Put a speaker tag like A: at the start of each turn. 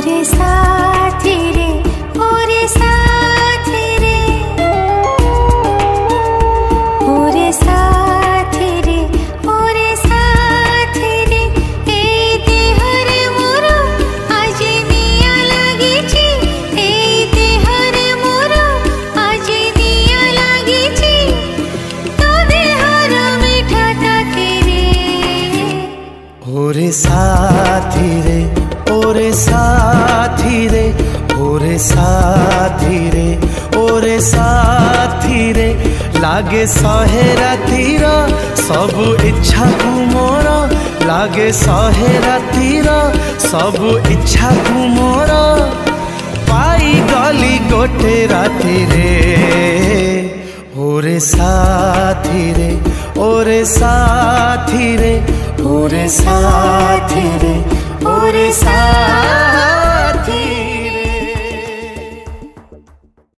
A: ओरे साथी रे, ओरे साथी रे, ओरे साथी रे, ओरे साथी रे, ए देहरे मोर आज निया लागिछि, ए देहरे मोर आज निया लागिछि, तो देहर मिठा ताके रे।
B: ओरे साथी रे, ओरे साथी रे, ओरे साथी रे, ओरे साथी रे, लागे सहे रातिर सबु इच्छा को मोर, लागे सहे रातिर सबु इच्छा को मोर, पाई गली गोटे राति रे। ओरे साथी रे, ओरे साथी रे, ओरे साथी रे, ओरे साथी